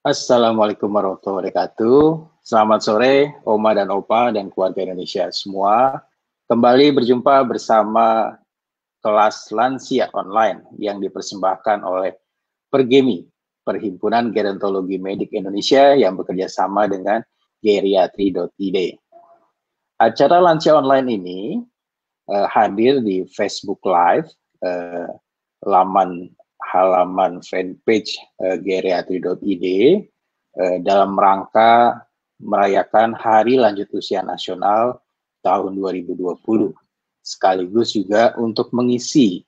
Assalamualaikum warahmatullahi wabarakatuh. Selamat sore, Oma dan Opa dan keluarga Indonesia semua. Kembali berjumpa bersama kelas lansia online yang dipersembahkan oleh Pergemi, Perhimpunan Gerontologi Medik Indonesia yang bekerja sama dengan geriatri.id. Acara lansia online ini hadir di Facebook Live, halaman fanpage geriatri.id dalam rangka merayakan Hari Lanjut Usia Nasional tahun 2020, sekaligus juga untuk mengisi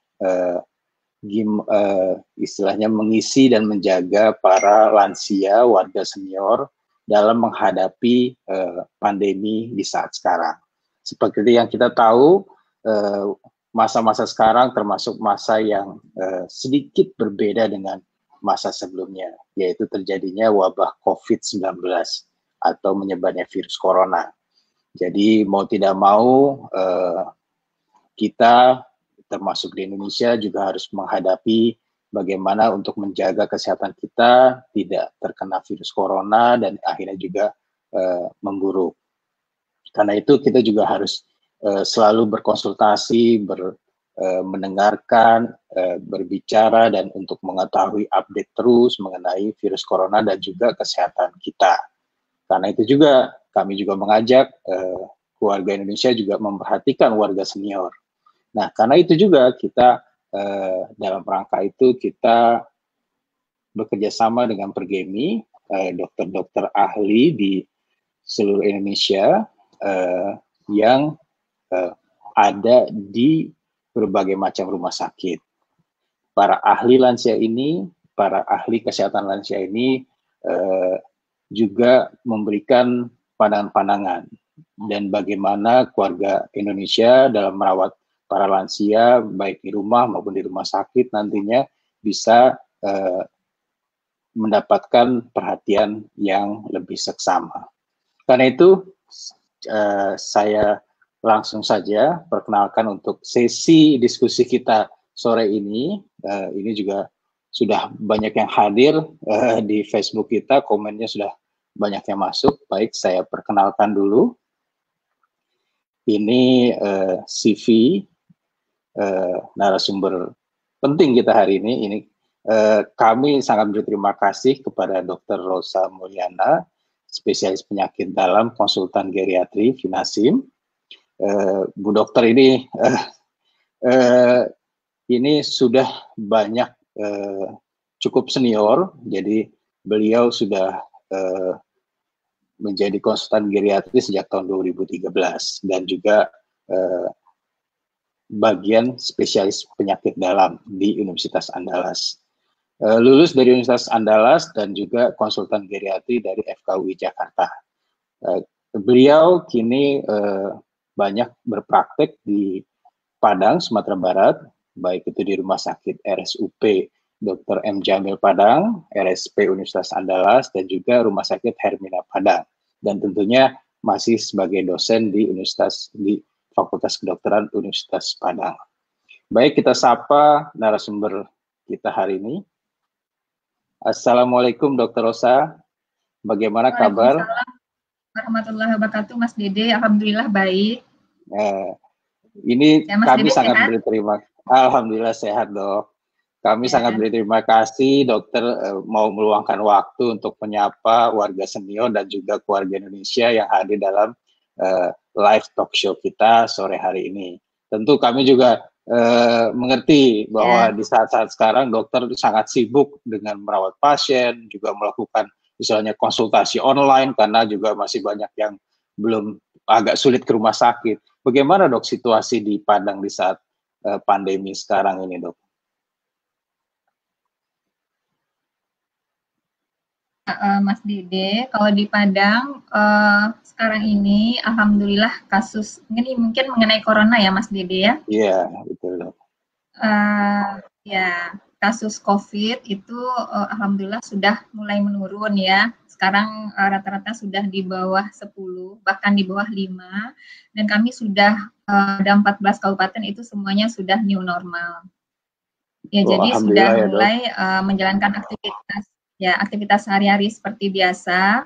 istilahnya mengisi dan menjaga para lansia, warga senior dalam menghadapi pandemi di saat sekarang. Seperti yang kita tahu, masa-masa sekarang termasuk masa yang sedikit berbeda dengan masa sebelumnya, yaitu terjadinya wabah COVID-19 atau menyebarnya virus corona. Jadi mau tidak mau kita termasuk di Indonesia juga harus menghadapi bagaimana untuk menjaga kesehatan kita tidak terkena virus corona dan akhirnya juga memburuk. Karena itu kita juga harus selalu berkonsultasi, mendengarkan, berbicara dan untuk mengetahui update terus mengenai virus corona dan juga kesehatan kita. Karena itu juga kami juga mengajak keluarga Indonesia juga memperhatikan warga senior. Nah, karena itu juga kita dalam rangka itu kita bekerja sama dengan Pergemi, dokter-dokter ahli di seluruh Indonesia yang ada di berbagai macam rumah sakit. Para ahli lansia ini, para ahli kesehatan lansia ini juga memberikan pandangan-pandangan dan bagaimana keluarga Indonesia dalam merawat para lansia baik di rumah maupun di rumah sakit nantinya bisa mendapatkan perhatian yang lebih seksama. Karena itu saya langsung saja perkenalkan untuk sesi diskusi kita sore ini. Ini juga sudah banyak yang hadir di Facebook kita, komennya sudah banyak yang masuk. Baik, saya perkenalkan dulu. Ini CV narasumber penting kita hari ini. Ini kami sangat berterima kasih kepada Dr. Rosa Mulyana, spesialis penyakit dalam, konsultan geriatri Vinasim. Bu Dokter ini sudah banyak cukup senior, jadi beliau sudah menjadi konsultan geriatri sejak tahun 2013 dan juga bagian spesialis penyakit dalam di Universitas Andalas. Lulus dari Universitas Andalas dan juga konsultan geriatri dari FKUI Jakarta. Beliau kini banyak berpraktek di Padang, Sumatera Barat, baik itu di Rumah Sakit RSUP Dr. M. Jamil Padang, RSP Universitas Andalas, dan juga Rumah Sakit Hermina Padang. Dan tentunya masih sebagai dosen di Fakultas Kedokteran Universitas Padang. Baik, kita sapa narasumber kita hari ini. Assalamualaikum Dr. Rosa, bagaimana kabar? Warahmatullahi wabarakatuh, Mas Dede. Alhamdulillah baik. Ini ya, kami Dede sangat berterima kasih. Alhamdulillah sehat, Dok. Kami sangat berterima kasih dokter mau meluangkan waktu untuk menyapa warga senior dan juga keluarga Indonesia yang hadir dalam live talk show kita sore hari ini. Tentu kami juga mengerti bahwa di saat-saat sekarang dokter sangat sibuk dengan merawat pasien, juga melakukan misalnya konsultasi online karena juga masih banyak yang belum agak sulit ke rumah sakit. Bagaimana Dok situasi di Padang di saat pandemi sekarang ini, Dok? Mas Dede, kalau di Padang sekarang ini alhamdulillah kasus ini mungkin mengenai corona ya Mas Dede ya? Iya, betul Dok. Ya, kasus COVID itu alhamdulillah sudah mulai menurun ya. Sekarang rata-rata sudah di bawah 10, bahkan di bawah 5. Dan kami sudah ada 14 kabupaten itu semuanya sudah new normal. Ya, jadi sudah mulai menjalankan aktivitas. Ya, aktivitas sehari-hari seperti biasa,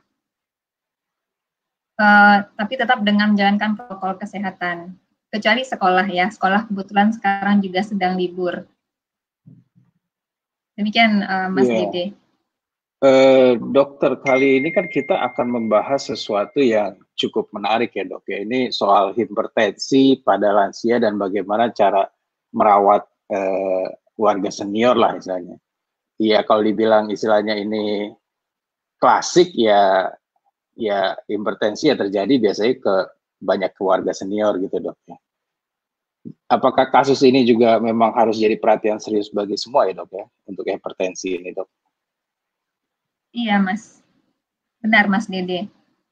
tapi tetap dengan menjalankan protokol kesehatan. Kecuali sekolah ya, sekolah kebetulan sekarang juga sedang libur. Demikian Mas Dede. Dokter, kali ini kan kita akan membahas sesuatu yang cukup menarik ya dok ya. Ini soal hipertensi pada lansia dan bagaimana cara merawat warga senior lah istilahnya. Iya, kalau dibilang istilahnya ini klasik ya hipertensi ya terjadi biasanya ke banyak keluarga senior gitu dok ya. Apakah kasus ini juga memang harus jadi perhatian serius bagi semua ya dok ya untuk hipertensi ini dok? Iya Mas, benar Mas Dede.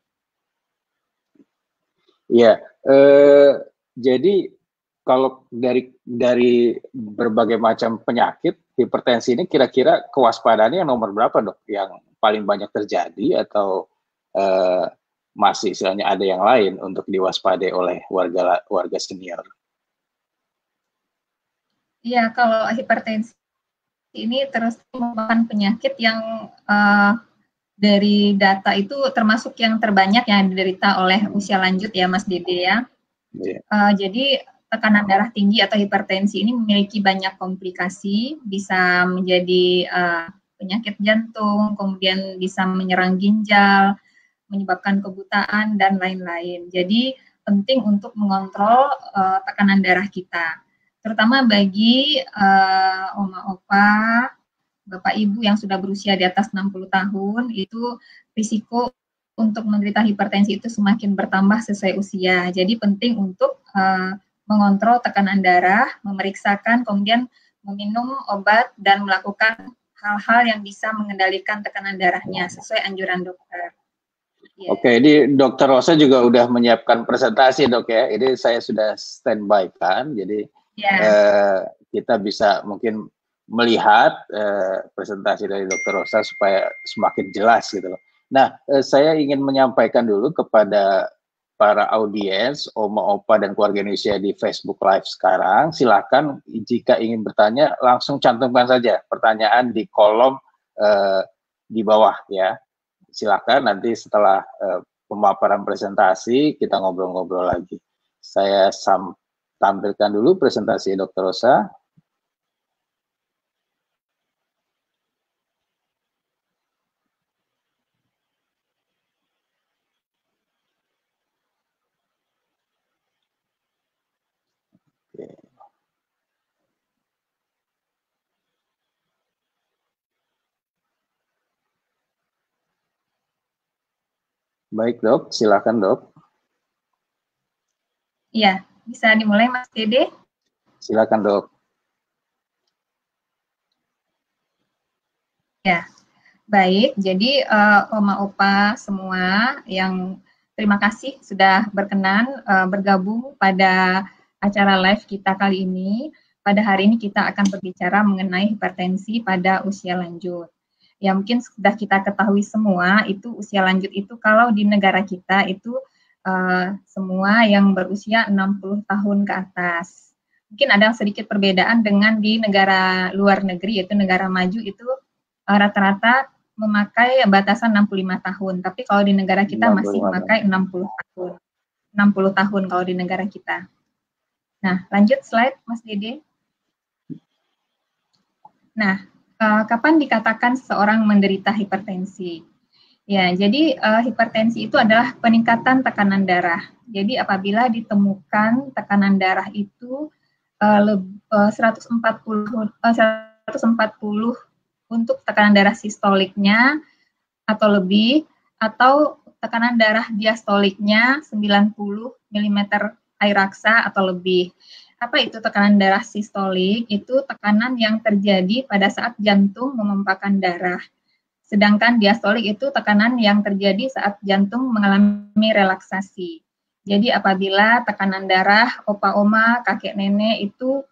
Iya, jadi kalau dari berbagai macam penyakit, hipertensi ini kira-kira kewaspadaannya yang nomor berapa dok? Yang paling banyak terjadi atau masih istilahnya ada yang lain untuk diwaspadai oleh warga senior? Iya, kalau hipertensi ini terus merupakan penyakit yang dari data itu termasuk yang terbanyak yang diderita oleh usia lanjut ya Mas Dede ya. Yeah. Jadi tekanan darah tinggi atau hipertensi ini memiliki banyak komplikasi, bisa menjadi penyakit jantung, kemudian bisa menyerang ginjal, menyebabkan kebutaan dan lain-lain. Jadi penting untuk mengontrol tekanan darah kita, terutama bagi oma opa, bapak ibu yang sudah berusia di atas 60 tahun, itu risiko untuk menderita hipertensi itu semakin bertambah sesuai usia. Jadi penting untuk mengontrol tekanan darah, memeriksakan, kemudian meminum obat dan melakukan hal-hal yang bisa mengendalikan tekanan darahnya sesuai anjuran dokter. Yeah. Oke, ini Dokter Rosa juga udah menyiapkan presentasi dok ya. Ini saya sudah standby kan, jadi kita bisa mungkin melihat presentasi dari Dokter Rosa supaya semakin jelas gitu loh. Nah, saya ingin menyampaikan dulu kepada para audiens, oma, opa, dan keluarga Indonesia di Facebook Live sekarang. Silakan jika ingin bertanya, langsung cantumkan saja pertanyaan di kolom di bawah ya. Silakan nanti setelah pemaparan presentasi kita ngobrol-ngobrol lagi. Saya tampilkan dulu presentasi Dr. Rosa. Baik dok, silakan dok. Iya, bisa dimulai Mas Dede. Silakan dok. Ya, baik. Jadi oma opa semua yang terima kasih sudah berkenan bergabung pada acara live kita kali ini. Pada hari ini kita akan berbicara mengenai hipertensi pada usia lanjut. Ya mungkin sudah kita ketahui semua itu usia lanjut itu kalau di negara kita itu semua yang berusia 60 tahun ke atas. Mungkin ada sedikit perbedaan dengan di negara luar negeri, yaitu negara maju itu rata-rata memakai batasan 65 tahun. Tapi kalau di negara kita masih memakai 60 tahun. 60 tahun kalau di negara kita. Nah, lanjut slide Mas Dede. Nah, kapan dikatakan seseorang menderita hipertensi? Ya, jadi hipertensi itu adalah peningkatan tekanan darah. Jadi apabila ditemukan tekanan darah itu 140 untuk tekanan darah sistoliknya atau lebih, atau tekanan darah diastoliknya 90 mm air raksa atau lebih. Apa itu tekanan darah sistolik? Itu tekanan yang terjadi pada saat jantung memompakan darah. Sedangkan diastolik itu tekanan yang terjadi saat jantung mengalami relaksasi. Jadi apabila tekanan darah opa oma, kakek nenek itu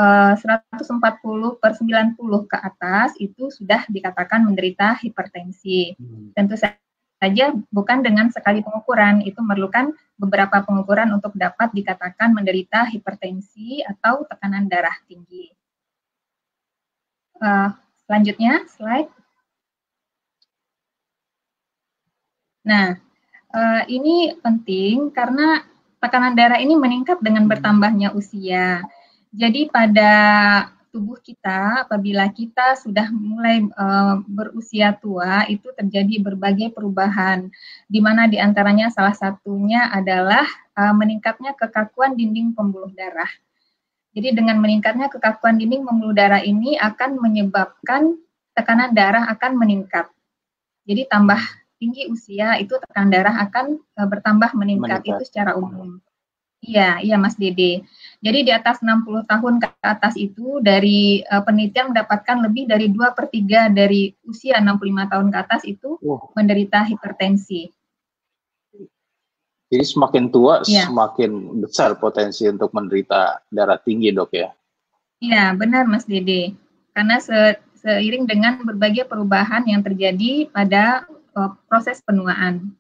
140/90 ke atas, itu sudah dikatakan menderita hipertensi. Tentu saja bukan dengan sekali pengukuran, itu memerlukan beberapa pengukuran untuk dapat dikatakan menderita hipertensi atau tekanan darah tinggi. Selanjutnya, slide. Nah, ini penting karena tekanan darah ini meningkat dengan bertambahnya usia. Jadi pada tubuh kita, apabila kita sudah mulai berusia tua, itu terjadi berbagai perubahan, di mana diantaranya salah satunya adalah meningkatnya kekakuan dinding pembuluh darah. Jadi dengan meningkatnya kekakuan dinding pembuluh darah ini akan menyebabkan tekanan darah akan meningkat. Jadi tambah tinggi usia itu tekanan darah akan bertambah meningkat. Itu secara umum. Iya, iya Mas Dede. Jadi di atas 60 tahun ke atas itu dari penelitian mendapatkan lebih dari 2/3 dari usia 65 tahun ke atas itu menderita hipertensi. Jadi semakin tua, semakin besar potensi untuk menderita darah tinggi, Dok ya? Iya, benar Mas Dede. Karena seiring dengan berbagai perubahan yang terjadi pada proses penuaan.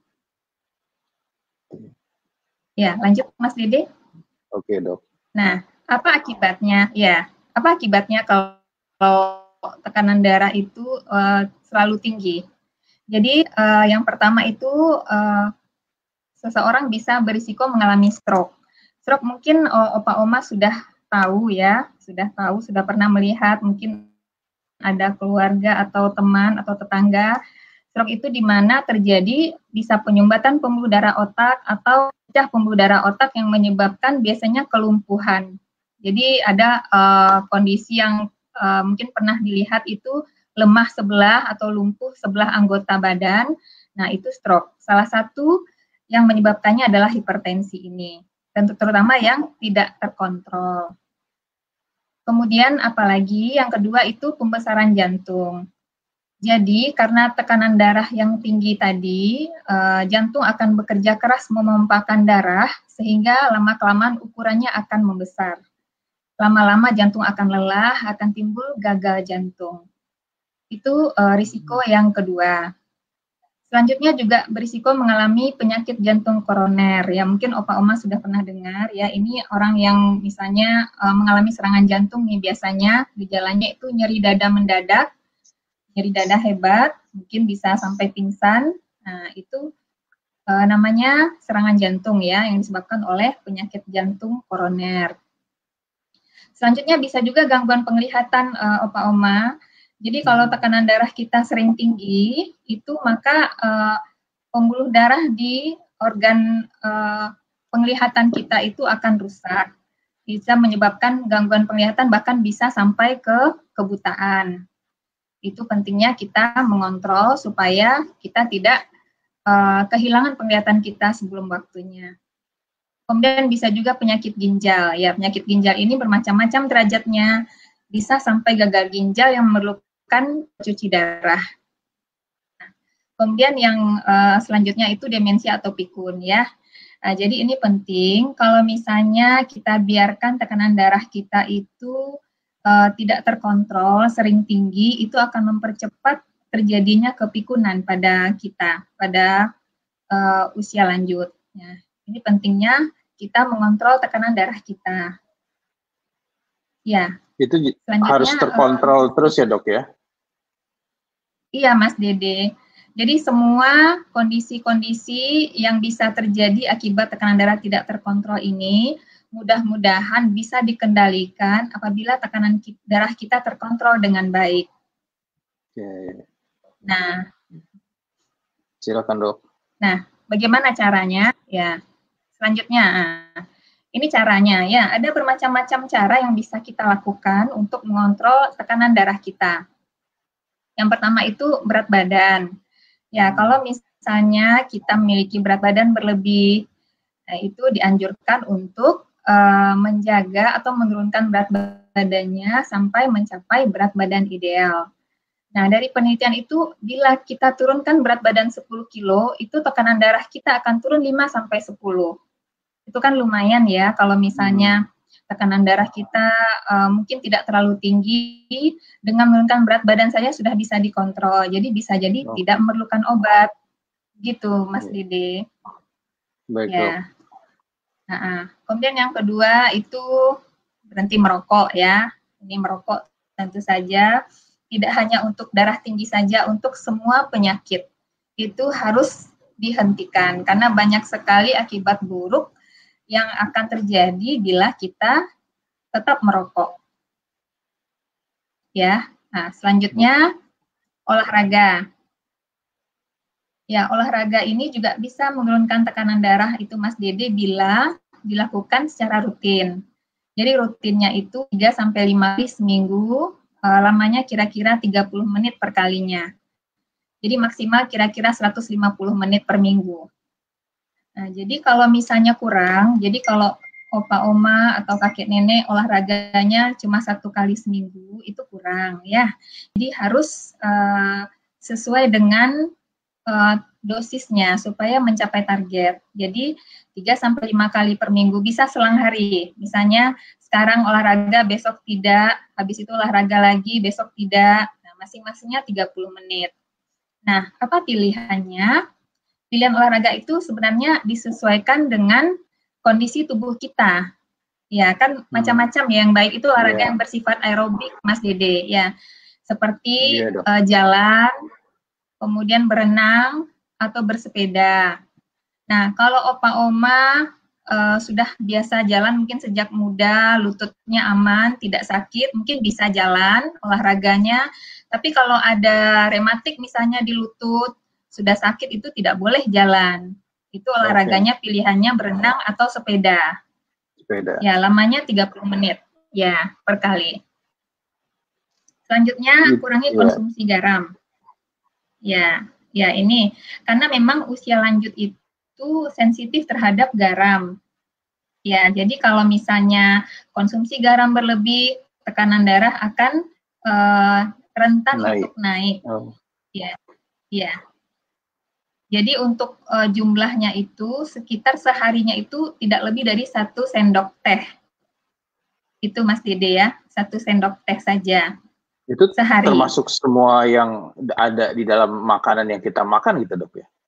Ya, lanjut Mas Dede. Oke, Dok. Nah, apa akibatnya? Ya, apa akibatnya kalau tekanan darah itu selalu tinggi? Jadi, yang pertama itu seseorang bisa berisiko mengalami stroke. Stroke mungkin Opa Oma sudah tahu ya, sudah pernah melihat, mungkin ada keluarga atau teman atau tetangga. Stroke itu di mana terjadi bisa penyumbatan pembuluh darah otak atau pecah pembuluh darah otak yang menyebabkan biasanya kelumpuhan. Jadi ada kondisi yang mungkin pernah dilihat itu lemah sebelah atau lumpuh sebelah anggota badan. Nah, itu stroke. Salah satu yang menyebabkannya adalah hipertensi ini, dan terutama yang tidak terkontrol. Kemudian apalagi yang kedua itu pembesaran jantung. Jadi karena tekanan darah yang tinggi tadi, jantung akan bekerja keras memompakan darah sehingga lama-kelamaan ukurannya akan membesar. Lama-lama jantung akan lelah, akan timbul gagal jantung. Itu risiko yang kedua. Selanjutnya juga berisiko mengalami penyakit jantung koroner. Ya mungkin Opa Oma sudah pernah dengar ya, ini orang yang misalnya mengalami serangan jantung nih, biasanya gejalanya itu nyeri dada mendadak, nyeri dada hebat, mungkin bisa sampai pingsan. Nah, itu namanya serangan jantung ya, yang disebabkan oleh penyakit jantung koroner. Selanjutnya bisa juga gangguan penglihatan Opa Oma. Jadi kalau tekanan darah kita sering tinggi, itu maka pembuluh darah di organ penglihatan kita itu akan rusak. Bisa menyebabkan gangguan penglihatan, bahkan bisa sampai ke kebutaan. Itu pentingnya kita mengontrol supaya kita tidak kehilangan penglihatan kita sebelum waktunya. Kemudian bisa juga penyakit ginjal. Ya, penyakit ginjal ini bermacam-macam derajatnya. Bisa sampai gagal ginjal yang memerlukan cuci darah. Kemudian yang selanjutnya itu demensia atau pikun ya. Jadi ini penting kalau misalnya kita biarkan tekanan darah kita itu tidak terkontrol, sering tinggi, itu akan mempercepat terjadinya kepikunan pada kita, pada usia lanjut. Ya. Ini pentingnya kita mengontrol tekanan darah kita. Ya. Itu harus terkontrol terus ya dok ya? Iya Mas Dede. Jadi semua kondisi-kondisi yang bisa terjadi akibat tekanan darah tidak terkontrol ini mudah-mudahan bisa dikendalikan apabila tekanan darah kita terkontrol dengan baik. Oke. Nah, silakan dok. Nah, bagaimana caranya? Ya, selanjutnya, ini caranya ya. Ada bermacam-macam cara yang bisa kita lakukan untuk mengontrol tekanan darah kita. Yang pertama itu berat badan. Ya, kalau misalnya kita memiliki berat badan berlebih, itu dianjurkan untuk menjaga atau menurunkan berat badannya sampai mencapai berat badan ideal. Nah, dari penelitian itu, bila kita turunkan berat badan 10 kilo, itu tekanan darah kita akan turun 5-10. Itu kan lumayan ya, kalau misalnya tekanan darah kita mungkin tidak terlalu tinggi, dengan menurunkan berat badan saja sudah bisa dikontrol. Jadi bisa jadi tidak memerlukan obat. Gitu, Mas Dede. Baik, ya. Kemudian yang kedua itu berhenti merokok ya. Ini merokok tentu saja tidak hanya untuk darah tinggi saja, untuk semua penyakit. Itu harus dihentikan karena banyak sekali akibat buruk yang akan terjadi bila kita tetap merokok. Ya. Nah, selanjutnya olahraga. Ya, olahraga ini juga bisa menurunkan tekanan darah itu Mas Dede bila dilakukan secara rutin. Jadi rutinnya itu 3-5 kali seminggu, lamanya kira-kira 30 menit per kalinya. Jadi maksimal kira-kira 150 menit per minggu. Nah, jadi kalau misalnya kurang, jadi kalau opa oma atau kakek nenek olahraganya cuma 1 kali seminggu, itu kurang ya. Jadi harus sesuai dengan dosisnya supaya mencapai target. Jadi 3-5 kali per minggu, bisa selang hari. Misalnya sekarang olahraga, besok tidak, habis itu olahraga lagi, besok tidak. Nah, masing-masingnya 30 menit. Nah, apa pilihannya? Pilihan olahraga itu sebenarnya disesuaikan dengan kondisi tubuh kita. Ya, kan macam-macam ya. Yang baik itu olahraga yang bersifat aerobik, Mas Dede. Ya, seperti jalan, kemudian berenang, atau bersepeda. Nah, kalau opa oma sudah biasa jalan mungkin sejak muda, lututnya aman, tidak sakit, mungkin bisa jalan olahraganya. Tapi kalau ada rematik misalnya di lutut, sudah sakit itu tidak boleh jalan. Itu olahraganya pilihannya berenang atau sepeda. Sepeda. Ya, lamanya 30 menit ya per kali. Selanjutnya kurangi konsumsi garam. Ya, ini karena memang usia lanjut itu sensitif terhadap garam. Ya, jadi kalau misalnya konsumsi garam berlebih, tekanan darah akan rentan untuk naik. Ya. Jadi untuk jumlahnya itu sekitar seharinya itu tidak lebih dari 1 sendok teh. Itu Mas Dede ya, 1 sendok teh saja. Itu sehari. Termasuk semua yang ada di dalam makanan yang kita makan gitu dok ya?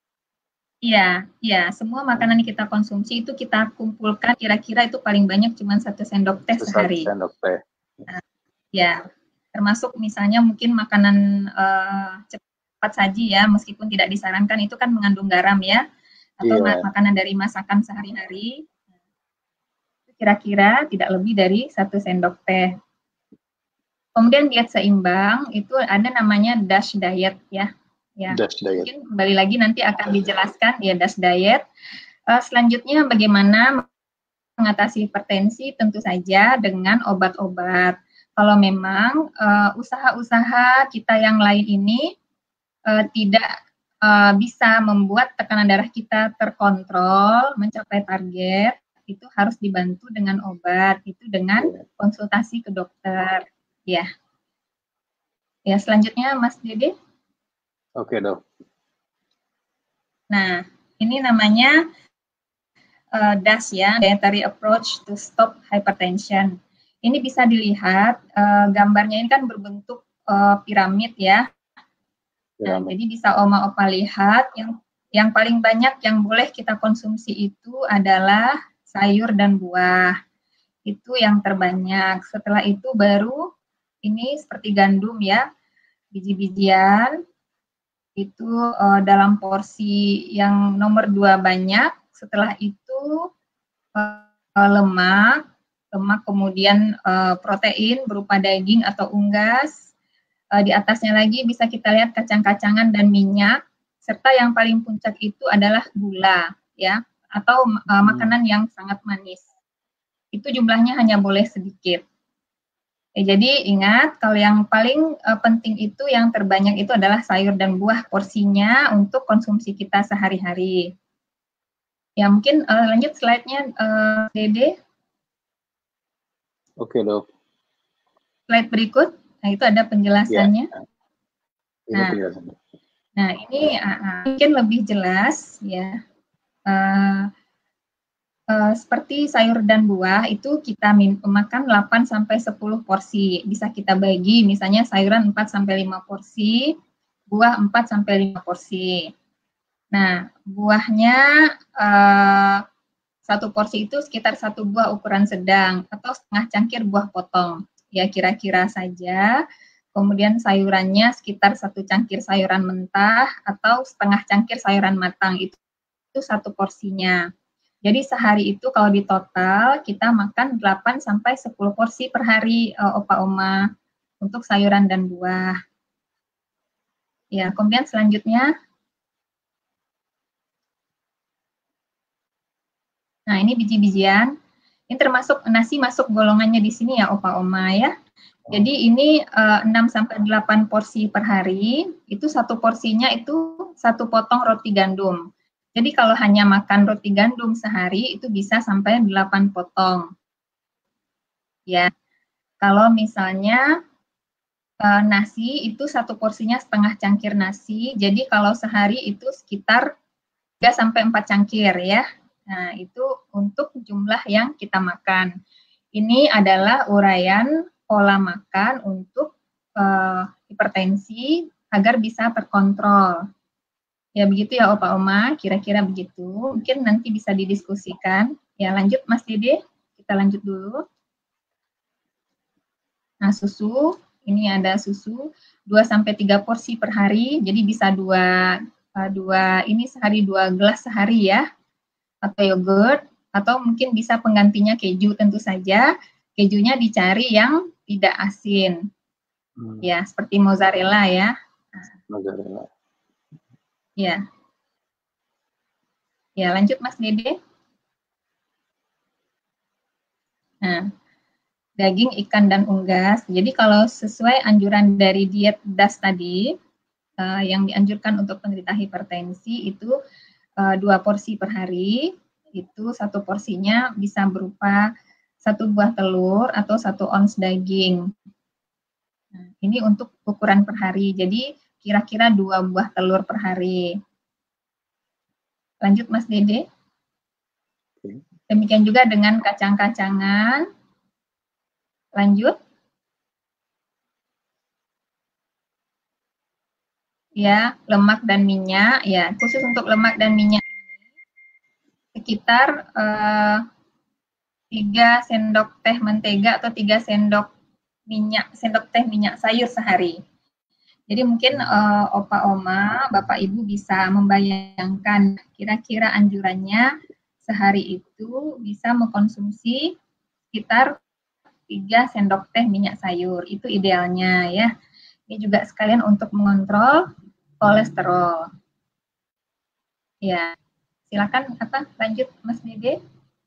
Iya, semua makanan yang kita konsumsi itu kita kumpulkan kira-kira itu paling banyak cuma 1 sendok teh sehari. 1 sendok teh. Ya, termasuk misalnya mungkin makanan cepat saji ya, meskipun tidak disarankan itu kan mengandung garam ya, atau makanan dari masakan sehari-hari, kira-kira tidak lebih dari 1 sendok teh. Kemudian diet seimbang itu ada namanya DASH diet ya. DASH diet. Mungkin kembali lagi nanti akan dijelaskan ya DASH diet. Selanjutnya bagaimana mengatasi hipertensi, tentu saja dengan obat-obat. Kalau memang usaha-usaha kita yang lain ini tidak bisa membuat tekanan darah kita terkontrol, mencapai target, itu harus dibantu dengan obat, itu dengan konsultasi ke dokter. Ya. Selanjutnya Mas Dede. Oke, dok. Nah, ini namanya DASH ya, Dietary Approach to Stop Hypertension. Ini bisa dilihat gambarnya ini kan berbentuk piramid ya. Nah, jadi bisa oma opa lihat yang paling banyak yang boleh kita konsumsi itu adalah sayur dan buah. Itu yang terbanyak. Setelah itu baru ini seperti gandum ya, biji-bijian, itu dalam porsi yang nomor 2 banyak. Setelah itu lemak kemudian protein berupa daging atau unggas. Di atasnya lagi bisa kita lihat kacang-kacangan dan minyak. Serta yang paling puncak itu adalah gula ya, atau makanan yang sangat manis. Itu jumlahnya hanya boleh sedikit. Jadi ingat, kalau yang paling penting itu yang terbanyak itu adalah sayur dan buah porsinya untuk konsumsi kita sehari-hari. Ya mungkin lanjut slide-nya Dede. Oke dok. Slide berikut, nah itu ada penjelasannya. Nah ini mungkin lebih jelas ya. Seperti sayur dan buah itu kita makan 8-10 porsi. Bisa kita bagi misalnya sayuran 4-5 porsi, buah 4-5 porsi. Nah, buahnya 1 porsi itu sekitar 1 buah ukuran sedang atau setengah cangkir buah potong. Ya kira-kira saja Kemudian sayurannya sekitar 1 cangkir sayuran mentah atau setengah cangkir sayuran matang, itu 1 porsinya. Jadi sehari itu kalau di total kita makan 8 sampai 10 porsi per hari, Opa Oma, untuk sayuran dan buah. Ya, kemudian selanjutnya. Nah, ini biji-bijian. Ini termasuk nasi masuk golongannya di sini ya Opa Oma ya. Jadi ini 6 sampai 8 porsi per hari, itu 1 porsinya itu 1 potong roti gandum. Jadi kalau hanya makan roti gandum sehari itu bisa sampai 8 potong. Ya. Kalau misalnya nasi itu 1 porsinya setengah cangkir nasi. Jadi kalau sehari itu sekitar 3 sampai 4 cangkir ya. Nah, itu untuk jumlah yang kita makan. Ini adalah uraian pola makan untuk hipertensi agar bisa terkontrol. Ya begitu ya Opa Oma, kira-kira begitu. Mungkin nanti bisa didiskusikan. Ya lanjut Mas Dede, kita lanjut dulu. Nah susu, ini ada susu 2-3 porsi per hari, jadi bisa ini sehari 2 gelas sehari ya, atau yogurt, atau mungkin bisa penggantinya keju tentu saja. Kejunya dicari yang tidak asin. Ya, seperti mozzarella ya. Mozzarella. Ya. Ya, lanjut Mas Dede. Nah, daging, ikan, dan unggas. Jadi kalau sesuai anjuran dari diet DAS tadi, yang dianjurkan untuk penderita hipertensi itu 2 porsi per hari, itu 1 porsinya bisa berupa 1 buah telur atau 1 ons daging. Nah, ini untuk ukuran per hari, jadi kira-kira 2 buah telur per hari. Lanjut Mas Dede. Demikian juga dengan kacang-kacangan. Lanjut. Ya, lemak dan minyak. Ya, khusus untuk lemak dan minyak sekitar 3 sendok teh mentega atau 3 sendok teh minyak sayur sehari. Jadi mungkin Opa Oma, Bapak Ibu bisa membayangkan kira-kira anjurannya sehari itu bisa mengkonsumsi sekitar 3 sendok teh minyak sayur. Itu idealnya ya. Ini juga sekalian untuk mengontrol kolesterol. Ya, silakan lanjut Mas Dede.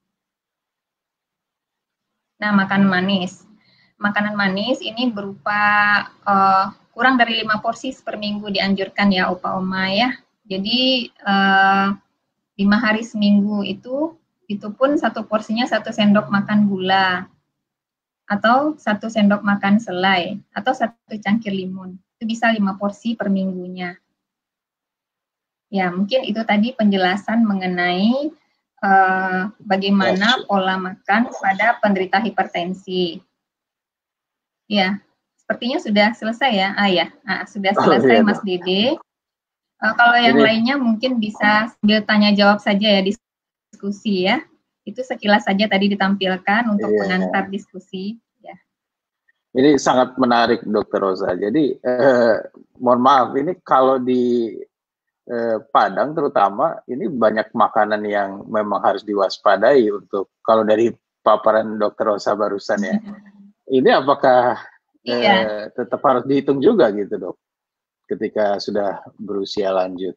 Nah, makanan manis. Makanan manis ini berupa kurang dari 5 porsi per minggu dianjurkan ya Opa Oma ya. Jadi 5 hari seminggu itu pun 1 porsinya 1 sendok makan gula atau 1 sendok makan selai atau 1 cangkir limun. Itu bisa 5 porsi per minggunya. Ya, mungkin itu tadi penjelasan mengenai bagaimana pola makan pada penderita hipertensi. Ya, sepertinya sudah selesai ya. Sudah selesai Mas Dede. Kalau yang lainnya mungkin bisa sambil tanya jawab saja ya, diskusi ya. Itu sekilas saja tadi ditampilkan untuk pengantar diskusi. Ya. Ini sangat menarik Dr. Rosa. Jadi mohon maaf, ini kalau di Padang terutama ini banyak makanan yang memang harus diwaspadai untuk kalau dari paparan Dr. Rosa barusan ya. Ini apakah tetap harus dihitung juga gitu Dok ketika sudah berusia lanjut?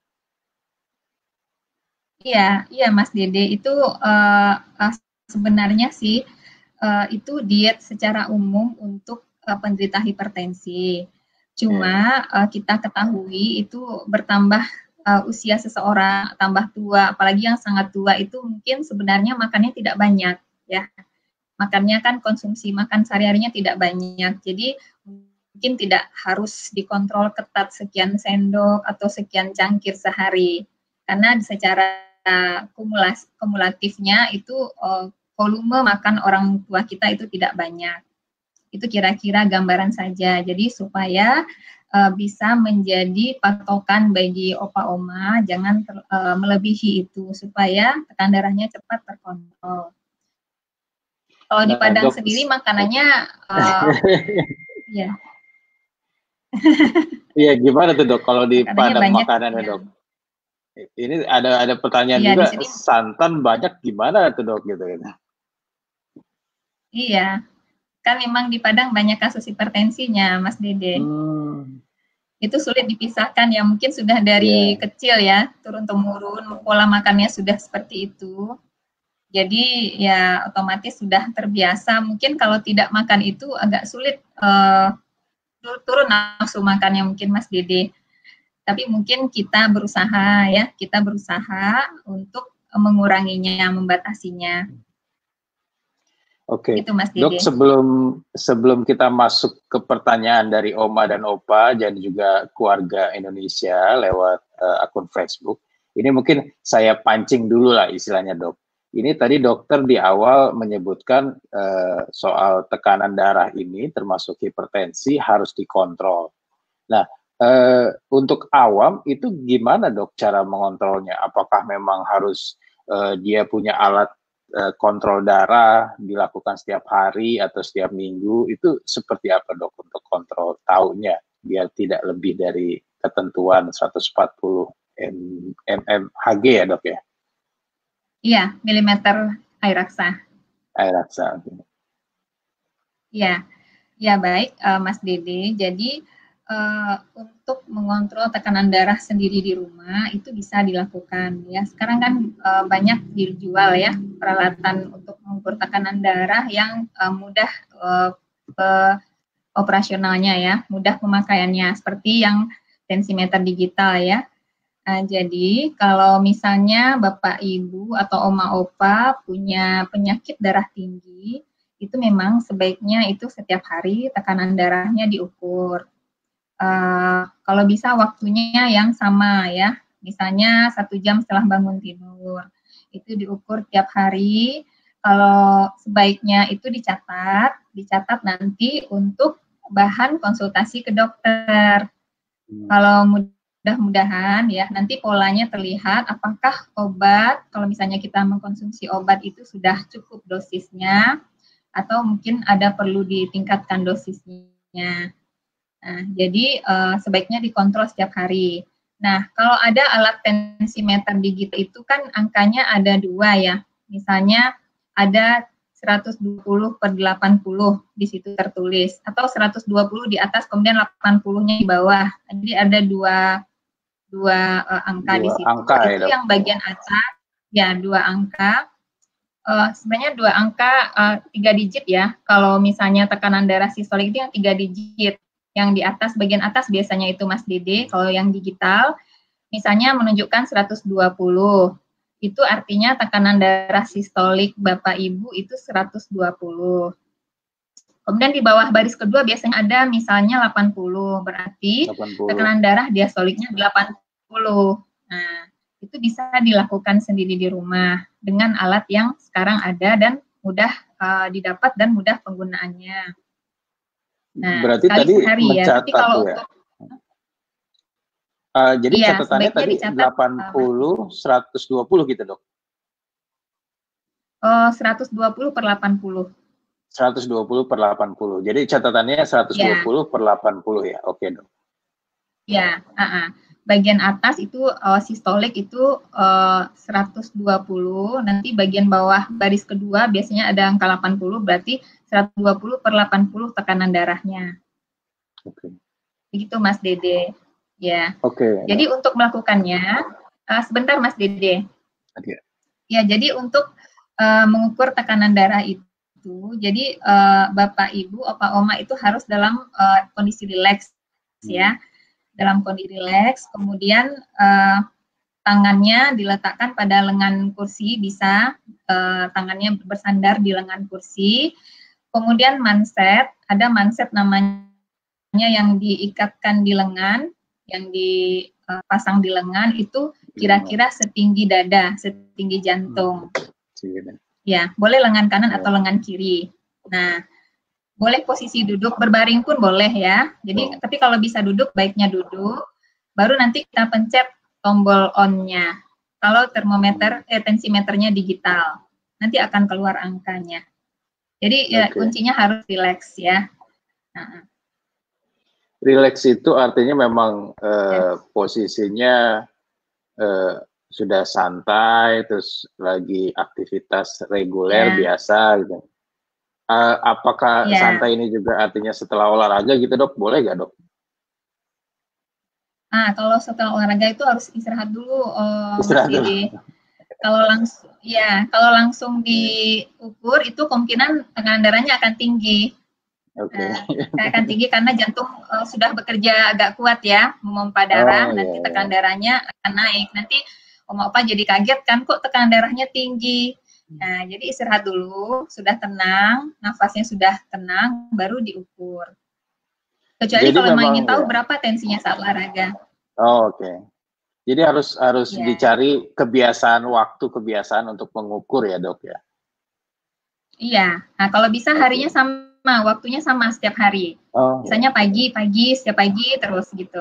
Iya Mas Dede, itu sebenarnya sih itu diet secara umum untuk penderita hipertensi. Cuma kita ketahui itu bertambah usia seseorang, tambah tua, apalagi yang sangat tua itu mungkin sebenarnya makannya tidak banyak ya. Makannya kan konsumsi makan sehari-harinya tidak banyak. Jadi mungkin tidak harus dikontrol ketat sekian sendok atau sekian cangkir sehari. Karena secara kumulatifnya itu volume makan orang tua kita itu tidak banyak. Itu kira-kira gambaran saja. Jadi supaya bisa menjadi patokan bagi Opa Oma, jangan melebihi itu supaya tekanan darahnya cepat terkontrol. Kalau di Padang sendiri makanannya ya. Iya, gimana tuh dok kalau di Makanannya Padang banyak makanannya ya. dok? Ini ada pertanyaan Iya, di juga, sini santan banyak gimana tuh dok gitu kan? iya. Kan memang di Padang banyak kasus hipertensinya, Mas Dede. Hmm, Itu sulit dipisahkan ya, mungkin sudah dari ya, kecil ya, turun-temurun, pola makannya sudah seperti itu. Jadi ya otomatis sudah terbiasa. Mungkin kalau tidak makan itu agak sulit turun nafsu makannya mungkin Mas Dede. Tapi mungkin kita berusaha ya, kita berusaha untuk menguranginya, membatasinya. oke. Gitu Mas Dok, Dede. sebelum kita masuk ke pertanyaan dari Oma dan Opa dan juga keluarga Indonesia lewat akun Facebook, ini mungkin saya pancing dulu lah istilahnya dok. Ini tadi dokter di awal menyebutkan soal tekanan darah ini termasuk hipertensi harus dikontrol. Nah, untuk awam itu gimana dok cara mengontrolnya? Apakah memang harus dia punya alat kontrol darah dilakukan setiap hari atau setiap minggu? Itu seperti apa dok untuk kontrol taunya biar tidak lebih dari ketentuan 140 mmHg ya dok ya? Iya, milimeter air raksa. Air raksa. Iya, ya baik Mas Dede. Jadi untuk mengontrol tekanan darah sendiri di rumah itu bisa dilakukan ya. Sekarang kan banyak dijual ya peralatan untuk mengukur tekanan darah yang mudah operasionalnya ya, mudah pemakaiannya seperti yang tensimeter digital ya. Jadi kalau misalnya Bapak Ibu atau Oma Opa punya penyakit darah tinggi, itu memang sebaiknya itu setiap hari tekanan darahnya diukur. Kalau bisa waktunya yang sama ya, misalnya 1 jam setelah bangun tidur, itu diukur tiap hari. Kalau sebaiknya itu dicatat nanti untuk bahan konsultasi ke dokter. Kalau mudah-mudahan ya nanti polanya terlihat apakah obat, kalau misalnya kita mengkonsumsi obat itu sudah cukup dosisnya atau mungkin ada perlu ditingkatkan dosisnya. Nah, jadi sebaiknya dikontrol setiap hari. Nah, kalau ada alat tensimeter digital itu kan angkanya ada 2 ya. Misalnya ada 120/80 di situ tertulis atau 120 di atas kemudian 80-nya di bawah. Jadi ada dua angka di Dua situ. angka ya Itu dok? yang bagian atas ya 2 angka. Sebenarnya 2 angka 3 digit ya. Kalau misalnya tekanan darah sistolik itu yang 3 digit. Yang di atas bagian atas biasanya itu Mas Dede. Kalau yang digital misalnya menunjukkan 120. Itu artinya tekanan darah sistolik Bapak Ibu itu 120. Kemudian di bawah baris kedua biasanya ada misalnya 80, berarti 80. tekanan darah diastoliknya 80. Nah, itu bisa dilakukan sendiri di rumah dengan alat yang sekarang ada dan mudah didapat dan mudah penggunaannya. Nah, Berarti sekali tadi sehari ya. Tapi mencatat kalau ya? untuk Jadi iya, catatannya sebaiknya tadi dicatat 80, 120 gitu dok? 120/80. 120/80. Jadi catatannya Ya, 120/80 ya. Oke dok. ya. Bagian atas itu sistolik itu 120, nanti bagian bawah baris kedua biasanya ada angka 80, berarti 120/80 tekanan darahnya. Oke. Begitu Mas Dede. Ya. Oke. Jadi untuk melakukannya, sebentar Mas Dede. Oke. Ya, jadi untuk mengukur tekanan darah itu, jadi Bapak, Ibu, Opa, Oma itu harus dalam kondisi rileks ya, dalam kondisi rileks. Kemudian tangannya diletakkan pada lengan kursi, bisa tangannya bersandar di lengan kursi. Kemudian manset, ada manset namanya yang diikatkan di lengan, yang dipasang di lengan itu kira-kira setinggi dada, setinggi jantung. Ya, boleh lengan kanan atau lengan kiri. Nah, boleh posisi duduk, berbaring pun boleh ya. Jadi, tapi kalau bisa duduk, baiknya duduk. Baru nanti kita pencet tombol on-nya. Kalau termometer, tensimeternya digital, nanti akan keluar angkanya. Jadi ya kuncinya harus rileks ya. Nah. Relax itu artinya memang posisinya sudah santai, terus lagi aktivitas reguler biasa gitu. Apakah santai ini juga artinya setelah olahraga gitu dok? Boleh nggak dok? Kalau setelah olahraga itu harus istirahat dulu, Istirahat Mas Dede. Kalau langsung diukur itu kemungkinan tekanan darahnya akan tinggi. Akan tinggi karena jantung sudah bekerja agak kuat ya, memompa darah, nanti tekanan darahnya akan naik. Nanti Oma Opa jadi kaget kan, kok tekanan darahnya tinggi. Nah, jadi istirahat dulu, sudah tenang, nafasnya sudah tenang, baru diukur. Kecuali kalau ingin tahu berapa tensinya saat olahraga. Oke. Jadi harus dicari kebiasaan untuk mengukur ya dok ya. Iya. Nah kalau bisa harinya sama, waktunya sama setiap hari. Misalnya pagi, setiap pagi terus gitu.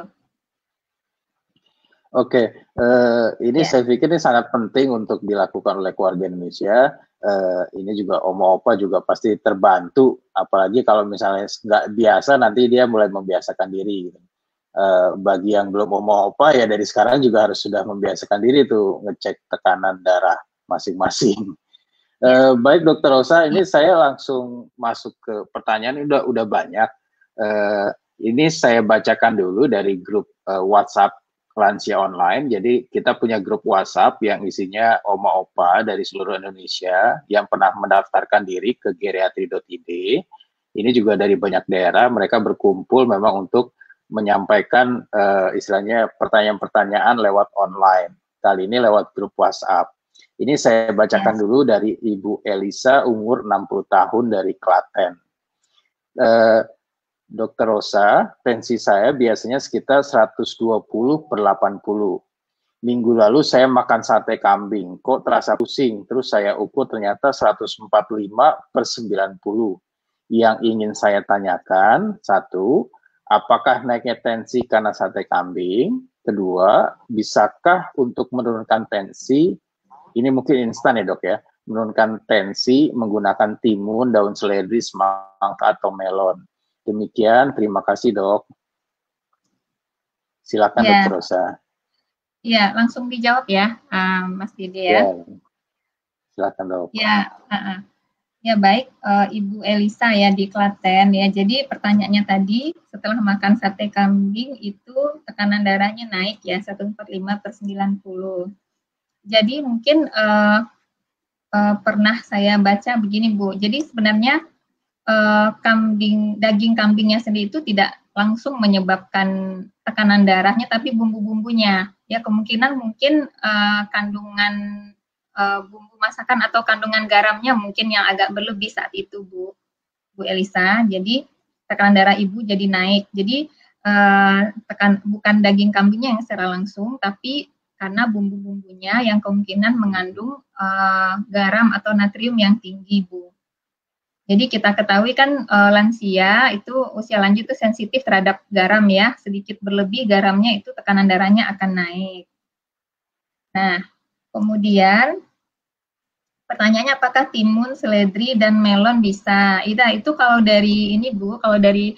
Oke. Ini saya pikir ini sangat penting untuk dilakukan oleh keluarga Indonesia. Ini juga Oma Opa juga pasti terbantu, apalagi kalau misalnya nggak biasa nanti dia mulai membiasakan diri. Gitu. Bagi yang belum Oma Opa ya dari sekarang juga harus sudah membiasakan diri tuh ngecek tekanan darah masing-masing. Baik Dokter Rosa, ini saya langsung masuk ke pertanyaan, udah banyak. Ini saya bacakan dulu dari grup WhatsApp Lansia Online. Jadi kita punya grup WhatsApp yang isinya Oma Opa dari seluruh Indonesia yang pernah mendaftarkan diri ke geriatri.id. Ini juga dari banyak daerah, mereka berkumpul memang untuk menyampaikan istilahnya pertanyaan-pertanyaan lewat online. Kali ini lewat grup WhatsApp. Ini saya bacakan dulu dari Ibu Elisa, umur 60 tahun dari Klaten. Dokter Rosa, tensi saya biasanya sekitar 120/80. Minggu lalu saya makan sate kambing, kok terasa pusing, terus saya ukur ternyata 145/90. Yang ingin saya tanyakan, satu, apakah naiknya tensi karena sate kambing? Kedua, bisakah untuk menurunkan tensi, ini mungkin instan ya dok ya, menurunkan tensi menggunakan timun, daun seledri, semangka, atau melon? Demikian, terima kasih dok. Silakan Dokter Rosa. Ya, langsung dijawab ya, Mas Dede ya. Silakan dok. Ya baik, Ibu Elisa ya di Klaten ya. Jadi pertanyaannya tadi, setelah makan sate kambing itu tekanan darahnya naik ya 145/90. Jadi mungkin pernah saya baca begini Bu. Jadi sebenarnya daging kambingnya sendiri itu tidak langsung menyebabkan tekanan darahnya, tapi bumbu-bumbunya. Ya kemungkinan mungkin kandungan bumbu masakan atau kandungan garamnya mungkin yang agak berlebih saat itu Bu Elisa. Jadi tekanan darah Ibu jadi naik. Jadi bukan daging kambingnya yang secara langsung, tapi karena bumbu-bumbunya yang kemungkinan mengandung garam atau natrium yang tinggi Bu. Jadi kita ketahui kan lansia itu usia lanjut itu sensitif terhadap garam ya, sedikit berlebih garamnya itu tekanan darahnya akan naik. Nah, kemudian pertanyaannya apakah timun, seledri, dan melon bisa? Itu kalau dari ini Bu, kalau dari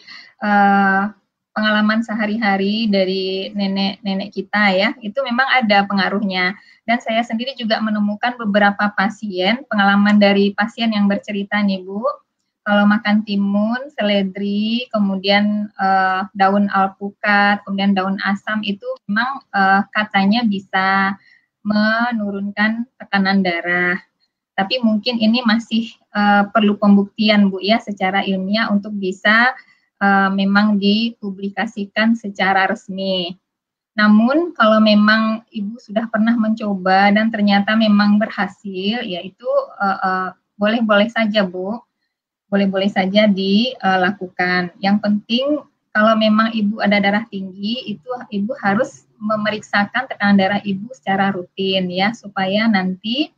pengalaman sehari-hari dari nenek-nenek kita ya, itu memang ada pengaruhnya. Dan saya sendiri juga menemukan beberapa pasien, pengalaman dari pasien yang bercerita nih Bu, kalau makan timun, seledri, kemudian daun alpukat, kemudian daun asam itu memang katanya bisa menurunkan tekanan darah. Tapi mungkin ini masih perlu pembuktian Bu ya secara ilmiah untuk bisa memang dipublikasikan secara resmi. Namun kalau memang Ibu sudah pernah mencoba dan ternyata memang berhasil, yaitu boleh-boleh saja Bu, boleh-boleh saja dilakukan. Yang penting kalau memang Ibu ada darah tinggi, itu Ibu harus memeriksakan tekanan darah Ibu secara rutin ya, supaya nanti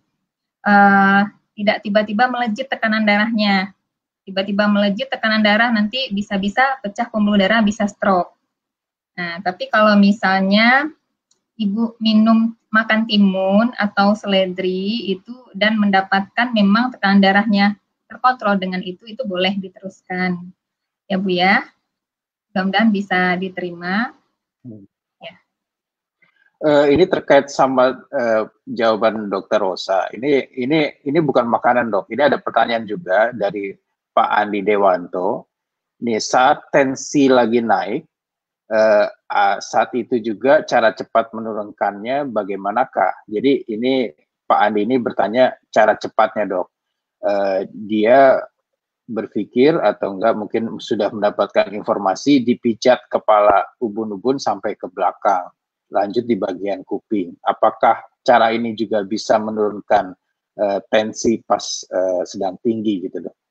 tidak tiba-tiba melejit tekanan darahnya. Tiba-tiba melejit tekanan darah nanti bisa-bisa pecah pembuluh darah, bisa stroke. Nah, tapi kalau misalnya Ibu minum makan timun atau seledri itu dan mendapatkan memang tekanan darahnya terkontrol dengan itu boleh diteruskan. Ya Bu ya. mudah-mudahan bisa diterima. Ya. Ini terkait sama jawaban Dokter Rosa. Ini bukan makanan, Dok. Ini ada pertanyaan juga dari Pak Andi Dewanto. Nih, saat tensi lagi naik, saat itu juga cara cepat menurunkannya bagaimanakah? Jadi ini Pak Andi ini bertanya cara cepatnya, Dok. Dia berpikir atau enggak mungkin sudah mendapatkan informasi dipijat kepala ubun-ubun sampai ke belakang, lanjut di bagian kuping. Apakah cara ini juga bisa menurunkan tensi pas sedang tinggi gitu, Dok?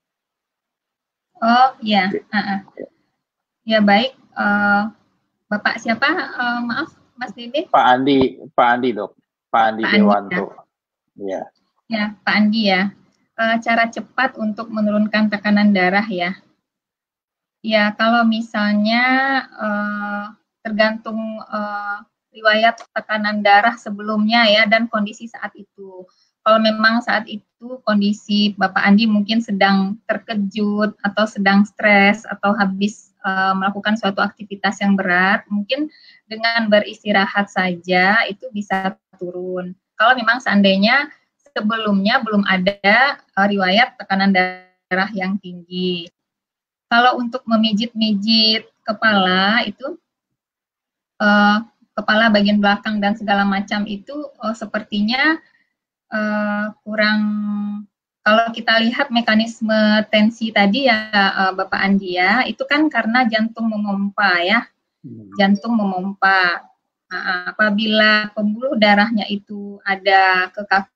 Oh ya, ya baik. Bapak siapa? Maaf, Mas Dede? Pak Andi, Dok. Pak Andi Dewanto. Ya. Ya, Pak Andi ya. Cara cepat untuk menurunkan tekanan darah ya. Ya, kalau misalnya tergantung riwayat tekanan darah sebelumnya ya dan kondisi saat itu. Kalau memang saat itu kondisi Bapak Andi mungkin sedang terkejut atau sedang stres atau habis melakukan suatu aktivitas yang berat, mungkin dengan beristirahat saja itu bisa turun. Kalau memang seandainya sebelumnya belum ada riwayat tekanan darah yang tinggi. Kalau untuk memijit-mijit kepala itu kepala bagian belakang dan segala macam itu sepertinya kurang. Kalau kita lihat mekanisme tensi tadi ya Bapak Andi ya, itu kan karena jantung memompa ya, jantung memompa. Nah, apabila pembuluh darahnya itu ada kekakuan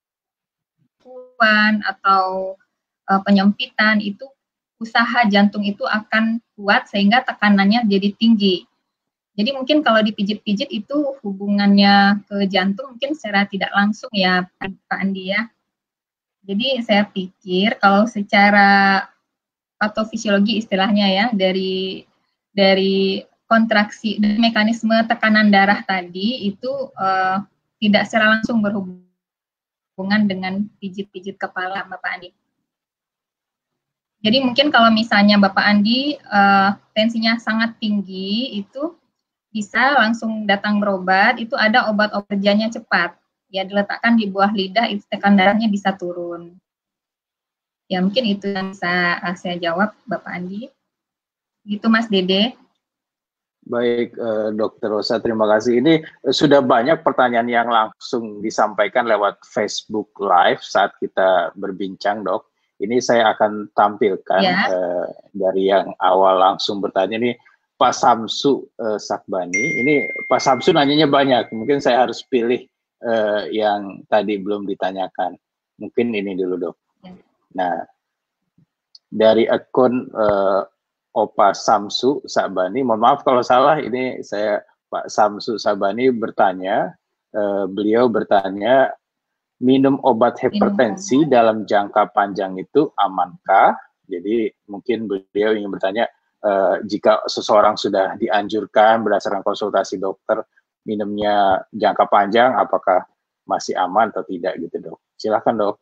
atau penyempitan, itu usaha jantung itu akan kuat sehingga tekanannya jadi tinggi. Jadi mungkin kalau dipijit-pijit itu hubungannya ke jantung mungkin secara tidak langsung ya Pak Andi ya. Jadi saya pikir kalau secara patofisiologi istilahnya ya dari kontraksi dan mekanisme tekanan darah tadi itu tidak secara langsung berhubungan dengan pijit-pijit kepala Bapak Andi. Jadi mungkin kalau misalnya Bapak Andi tensinya sangat tinggi itu bisa langsung datang berobat, itu ada obat-obat kerjanya cepat. Ya diletakkan di bawah lidah, itu tekanan darahnya bisa turun. Ya mungkin itu yang bisa saya jawab Bapak Andi. Gitu Mas Dede. Baik, Dokter Rosa, terima kasih. Ini sudah banyak pertanyaan yang langsung disampaikan lewat Facebook Live saat kita berbincang, Dok. Ini saya akan tampilkan dari yang awal langsung bertanya ini Pak Samsu Sakbani. Ini Pak Samsu nanyanya banyak, mungkin saya harus pilih yang tadi belum ditanyakan. Mungkin ini dulu, Dok. Nah, dari akun Opa Samsu Sabani, mohon maaf kalau salah, ini saya Pak Samsu Sabani bertanya, beliau bertanya, minum obat hipertensi dalam jangka panjang itu amankah? Jadi mungkin beliau ingin bertanya, jika seseorang sudah dianjurkan berdasarkan konsultasi dokter minumnya jangka panjang, apakah masih aman atau tidak gitu, Dok? Silakan, Dok.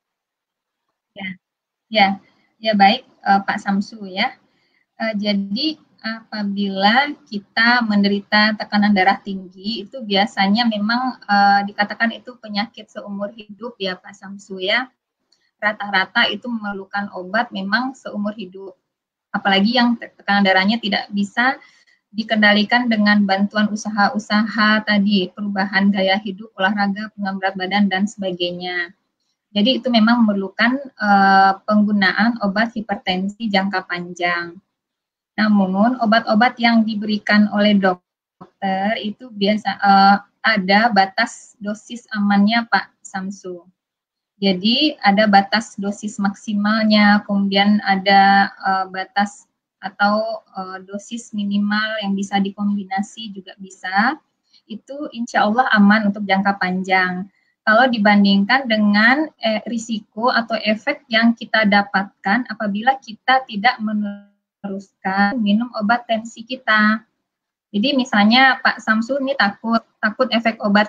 Ya baik Pak Samsu ya. Jadi apabila kita menderita tekanan darah tinggi itu biasanya memang dikatakan itu penyakit seumur hidup ya Pak Samsu ya. Rata-rata itu memerlukan obat memang seumur hidup. Apalagi yang tekanan darahnya tidak bisa dikendalikan dengan bantuan usaha-usaha tadi, perubahan gaya hidup, olahraga, pengembangan berat badan dan sebagainya. Jadi itu memang memerlukan penggunaan obat hipertensi jangka panjang. Namun obat-obat yang diberikan oleh dokter itu biasa ada batas dosis amannya Pak Samsu. Jadi ada batas dosis maksimalnya, kemudian ada batas atau dosis minimal yang bisa dikombinasi juga bisa. Itu insya Allah aman untuk jangka panjang. Kalau dibandingkan dengan risiko atau efek yang kita dapatkan apabila kita tidak meneruskan minum obat tensi kita. Jadi misalnya Pak Samsu ini takut efek obat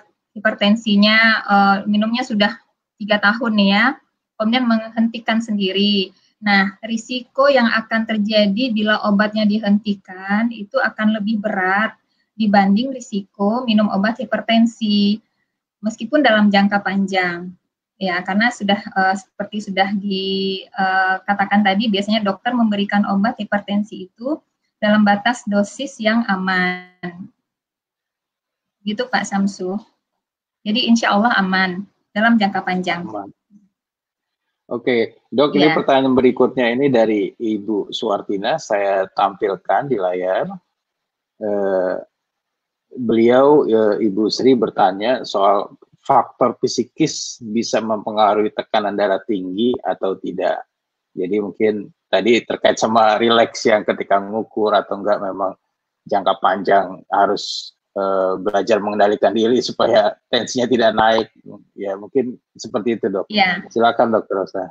hipertensinya minumnya sudah 3 tahun nih ya, kemudian menghentikan sendiri. Nah, risiko yang akan terjadi bila obatnya dihentikan itu akan lebih berat dibanding risiko minum obat hipertensi, meskipun dalam jangka panjang. Ya, karena sudah seperti sudah dikatakan tadi, biasanya dokter memberikan obat hipertensi itu dalam batas dosis yang aman. Gitu Pak Samsu. Jadi insya Allah aman dalam jangka panjang. Aman. Oke, Dok, ini pertanyaan berikutnya ini dari Ibu Suwartina, saya tampilkan di layar. Beliau, Ibu Sri, bertanya soal faktor psikis bisa mempengaruhi tekanan darah tinggi atau tidak. Jadi mungkin tadi terkait sama rileks yang ketika ngukur atau enggak, memang jangka panjang harus belajar mengendalikan diri supaya tensinya tidak naik. Ya mungkin seperti itu, Dok. Ya. Silakan, Dokter Rosa.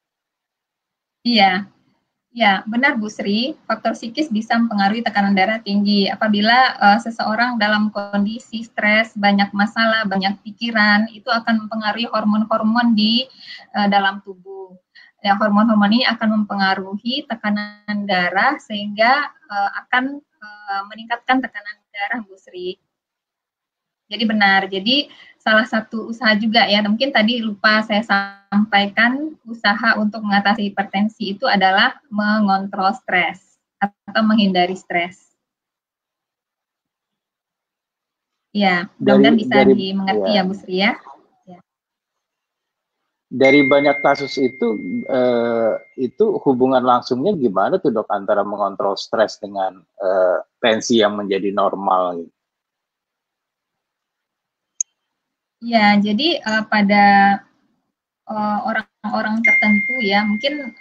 Iya, ya benar Bu Sri. Faktor psikis bisa mempengaruhi tekanan darah tinggi. Apabila seseorang dalam kondisi stres, banyak masalah, banyak pikiran, itu akan mempengaruhi hormon-hormon di dalam tubuh. Ya, hormon-hormon ini akan mempengaruhi tekanan darah sehingga akan meningkatkan tekanan darah, Bu Sri. Jadi benar. Jadi salah satu usaha juga ya, mungkin tadi lupa saya sampaikan, usaha untuk mengatasi hipertensi itu adalah mengontrol stres atau menghindari stres. Ya, mudah-mudahan bisa dimengerti ya Bu Sri ya. Dari banyak kasus itu hubungan langsungnya gimana tuh, Dok, antara mengontrol stres dengan tensi yang menjadi normal? Ya, jadi pada orang-orang tertentu ya, mungkin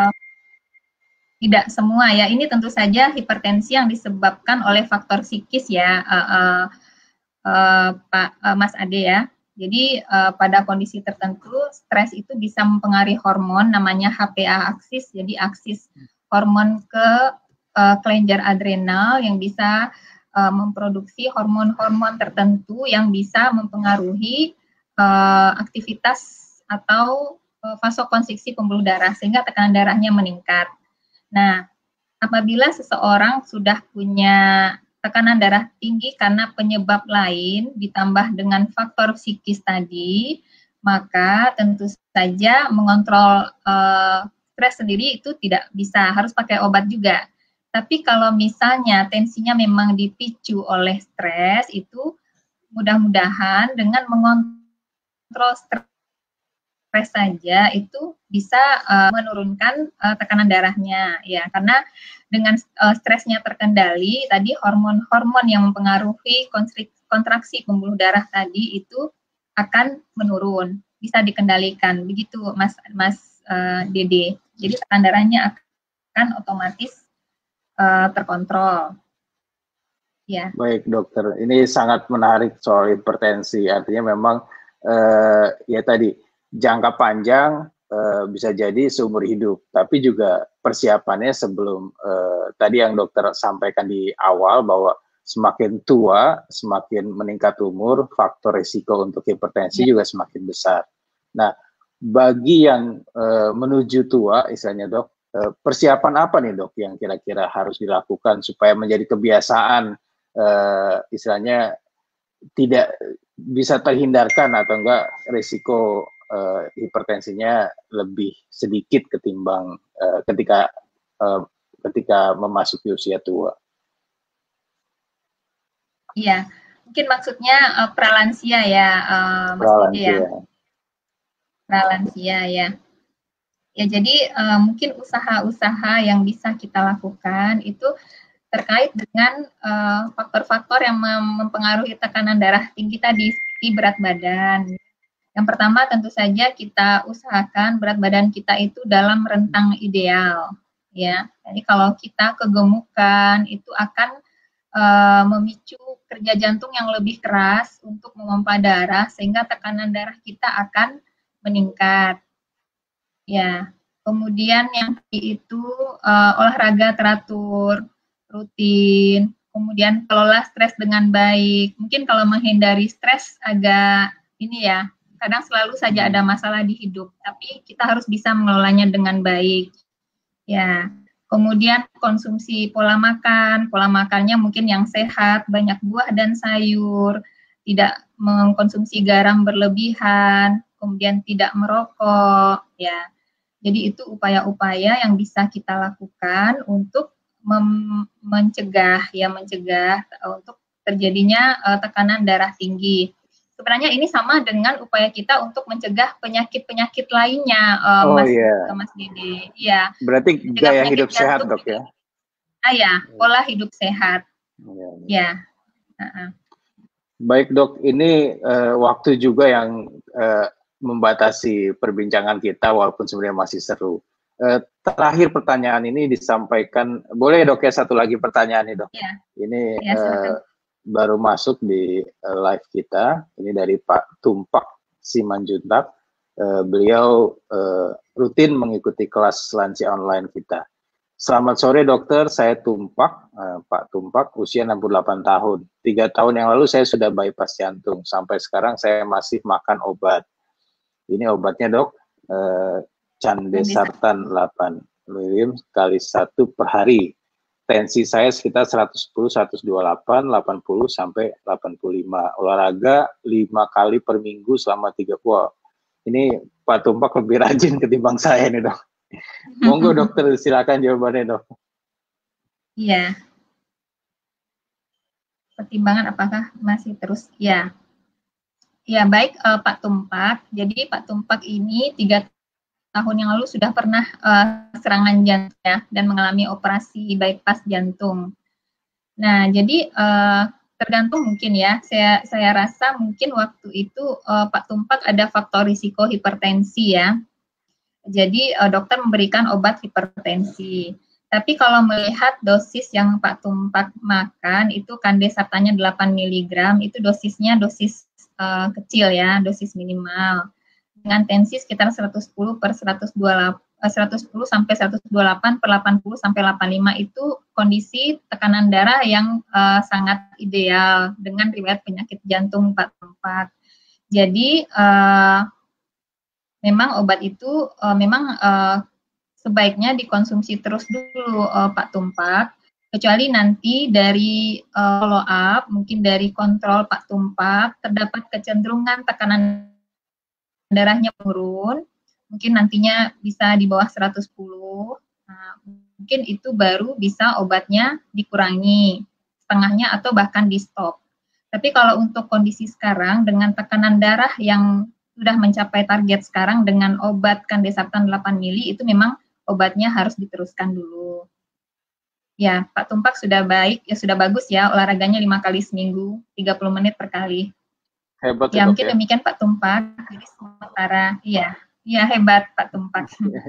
tidak semua ya. Ini tentu saja hipertensi yang disebabkan oleh faktor psikis ya, Pak Mas Ade ya. Jadi pada kondisi tertentu stres itu bisa mempengaruhi hormon namanya HPA aksis. Jadi aksis hormon ke kelenjar adrenal yang bisa memproduksi hormon-hormon tertentu yang bisa mempengaruhi aktivitas atau vasokonstriksi pembuluh darah sehingga tekanan darahnya meningkat. Nah, apabila seseorang sudah punya tekanan darah tinggi karena penyebab lain ditambah dengan faktor psikis tadi, maka tentu saja mengontrol stres sendiri itu tidak bisa, harus pakai obat juga. Tapi kalau misalnya tensinya memang dipicu oleh stres, itu mudah-mudahan dengan mengontrol stres saja itu bisa menurunkan tekanan darahnya ya, karena dengan stresnya terkendali tadi hormon-hormon yang mempengaruhi kontraksi pembuluh darah tadi itu akan menurun, bisa dikendalikan begitu Mas Dede. Jadi tekanan darahnya akan otomatis terkontrol. Ya. Baik, Dokter, ini sangat menarik soal hipertensi. Artinya memang ya tadi jangka panjang bisa jadi seumur hidup, tapi juga persiapannya sebelum tadi yang dokter sampaikan di awal bahwa semakin tua, semakin meningkat umur, faktor risiko untuk hipertensi juga semakin besar. Nah, bagi yang menuju tua, istilahnya Dok, persiapan apa nih Dok yang kira-kira harus dilakukan supaya menjadi kebiasaan, istilahnya tidak bisa terhindarkan atau enggak risiko hipertensinya lebih sedikit ketimbang ketika memasuki usia tua. Iya, mungkin maksudnya pralansia ya, Mas Dede ya. Pralansia ya. Ya, jadi mungkin usaha-usaha yang bisa kita lakukan itu terkait dengan faktor-faktor yang mempengaruhi tekanan darah tinggi tadi, seperti berat badan. Yang pertama tentu saja kita usahakan berat badan kita itu dalam rentang ideal, ya. Jadi kalau kita kegemukan itu akan memicu kerja jantung yang lebih keras untuk memompa darah sehingga tekanan darah kita akan meningkat. Ya, kemudian yang itu olahraga teratur, rutin, kemudian kelola stres dengan baik. Mungkin kalau menghindari stres agak ini ya, kadang selalu saja ada masalah di hidup, tapi kita harus bisa mengelolanya dengan baik. Ya, kemudian konsumsi pola makannya mungkin yang sehat, banyak buah dan sayur, tidak mengkonsumsi garam berlebihan, kemudian tidak merokok, ya. Jadi itu upaya-upaya yang bisa kita lakukan untuk mencegah untuk terjadinya tekanan darah tinggi. Sebenarnya ini sama dengan upaya kita untuk mencegah penyakit-penyakit lainnya, Oh iya. Mas Dede. Iya, Berarti mencegah gaya penyakit hidup sehat, jantung Dok, juga. ya? Ya, pola hidup sehat. Iya, iya. Ya. Baik, Dok, ini waktu juga yang membatasi perbincangan kita walaupun sebenarnya masih seru. Terakhir pertanyaan ini disampaikan, boleh Dok ya satu lagi pertanyaan nih, Dok. Ya. Ini Ya, silakan. baru masuk di live kita, ini dari Pak Tumpak Simanjuntak. Beliau rutin mengikuti kelas lansia online kita. Selamat sore dokter, saya Tumpak, Pak Tumpak, usia 68 tahun. 3 tahun yang lalu saya sudah bypass jantung, sampai sekarang saya masih makan obat. Ini obatnya dok, Candesartan 8 mg kali 1 per hari. Tensi saya sekitar 110, 128, 80, sampai 85. Olahraga 5 kali per minggu selama 3 bulan. Ini Pak Tumpak lebih rajin ketimbang saya nih dok. Monggo dokter, silakan jawabannya dok. Iya. Pertimbangan apakah masih terus? Ya. Ya, baik Pak Tumpak. Jadi Pak Tumpak ini 3 tahun yang lalu sudah pernah serangan jantung ya, dan mengalami operasi bypass jantung. Nah, jadi tergantung mungkin ya. Saya rasa mungkin waktu itu Pak Tumpak ada faktor risiko hipertensi ya. Jadi dokter memberikan obat hipertensi. Tapi kalau melihat dosis yang Pak Tumpak makan itu Candesartannya 8 mg, itu dosisnya dosis kecil ya, dosis minimal. Dengan tensi sekitar 110 per 110 sampai 128 per 80 sampai 85 itu kondisi tekanan darah yang sangat ideal dengan riwayat penyakit jantung Pak Tumpak. Jadi memang obat itu memang sebaiknya dikonsumsi terus dulu Pak Tumpak, kecuali nanti dari follow up, mungkin dari kontrol Pak Tumpak, terdapat kecenderungan tekanan darahnya menurun, mungkin nantinya bisa di bawah 110, nah, mungkin itu baru bisa obatnya dikurangi, setengahnya atau bahkan di stop. Tapi kalau untuk kondisi sekarang dengan tekanan darah yang sudah mencapai target sekarang dengan obat Candesartan 8 mili, itu memang obatnya harus diteruskan dulu. Ya, Pak Tumpak sudah baik, ya sudah bagus ya, olahraganya 5 kali seminggu, 30 menit per kali. Hebat ya, dok, mungkin ya. Demikian Pak Tumpak. Jadi sementara, iya hebat Pak Tumpak.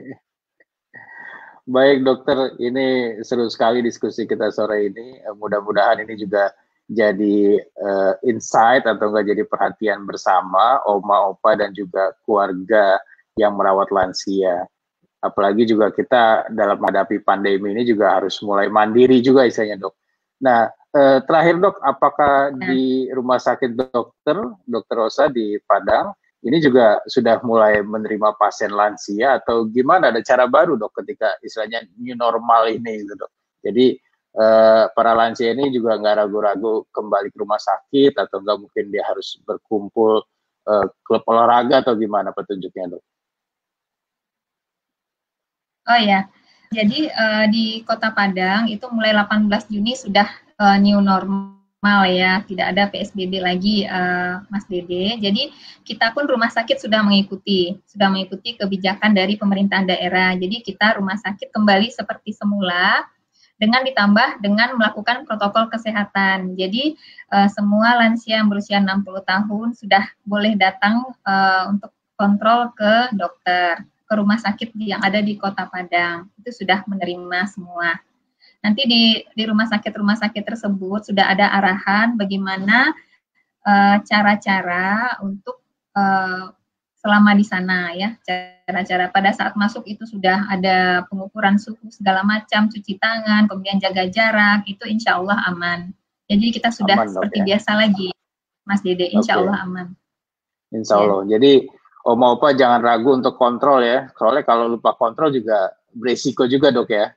Baik dokter, ini seru sekali diskusi kita sore ini. Mudah-mudahan ini juga jadi insight atau enggak jadi perhatian bersama oma, opa, dan juga keluarga yang merawat lansia. Apalagi juga kita dalam menghadapi pandemi ini juga harus mulai mandiri juga istilahnya dok. Nah, terakhir dok, apakah di rumah sakit dokter Rosa di Padang, ini juga sudah mulai menerima pasien lansia atau gimana? Ada cara baru dok ketika istilahnya new normal ini gitu dok. Jadi para lansia ini juga nggak ragu-ragu kembali ke rumah sakit atau nggak mungkin dia harus berkumpul klub olahraga atau gimana petunjuknya dok? Oh ya, jadi di Kota Padang itu mulai 18 Juni sudah new normal ya, tidak ada PSBB lagi Mas Dede. Jadi kita pun rumah sakit sudah mengikuti kebijakan dari pemerintahan daerah. Jadi kita rumah sakit kembali seperti semula dengan ditambah dengan melakukan protokol kesehatan. Jadi semua lansia yang berusia 60 tahun sudah boleh datang untuk kontrol ke dokter, ke rumah sakit yang ada di Kota Padang. Itu sudah menerima semua. Nanti di rumah sakit tersebut sudah ada arahan bagaimana cara-cara untuk selama di sana ya, cara-cara pada saat masuk itu sudah ada pengukuran suhu segala macam, cuci tangan, kemudian jaga jarak, itu insya Allah aman. Jadi kita sudah aman, seperti biasa lagi, Mas Dede, insya Allah aman. Insya Allah. Ya. Jadi oma opa jangan ragu untuk kontrol ya. Soalnya kalau lupa kontrol juga beresiko juga dok ya.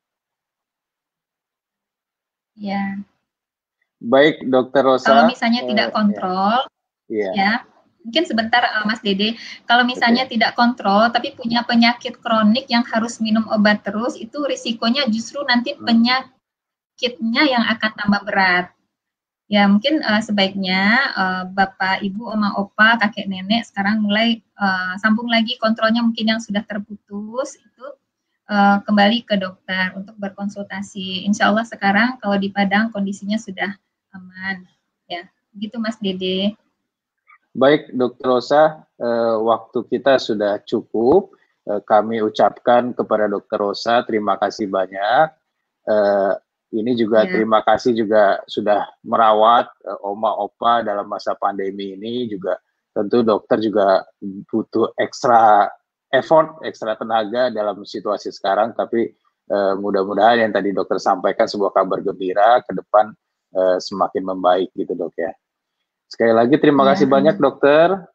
Ya. Baik Dokter Rosa. Kalau misalnya tidak kontrol, ya mungkin sebentar Mas Dede. Kalau misalnya tidak kontrol tapi punya penyakit kronik yang harus minum obat terus, itu risikonya justru nanti penyakitnya yang akan tambah berat. Ya mungkin sebaiknya Bapak, Ibu, Oma, Opa, kakek, nenek sekarang mulai sambung lagi kontrolnya mungkin yang sudah terputus itu kembali ke dokter untuk berkonsultasi. Insya Allah sekarang kalau di Padang kondisinya sudah aman. Ya, begitu Mas Dede. Baik Dokter Rosa, waktu kita sudah cukup. Kami ucapkan kepada Dokter Rosa terima kasih banyak. Ini juga terima kasih juga sudah merawat Oma Opa dalam masa pandemi ini, juga tentu dokter juga butuh ekstra effort, ekstra tenaga dalam situasi sekarang, tapi mudah-mudahan yang tadi dokter sampaikan sebuah kabar gembira ke depan semakin membaik gitu dok ya. Sekali lagi terima kasih banyak dokter.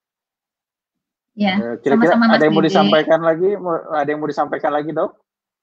Ya, kira-kira sama-sama, ada yang mau Dede. disampaikan lagi? Ada yang mau disampaikan lagi dok?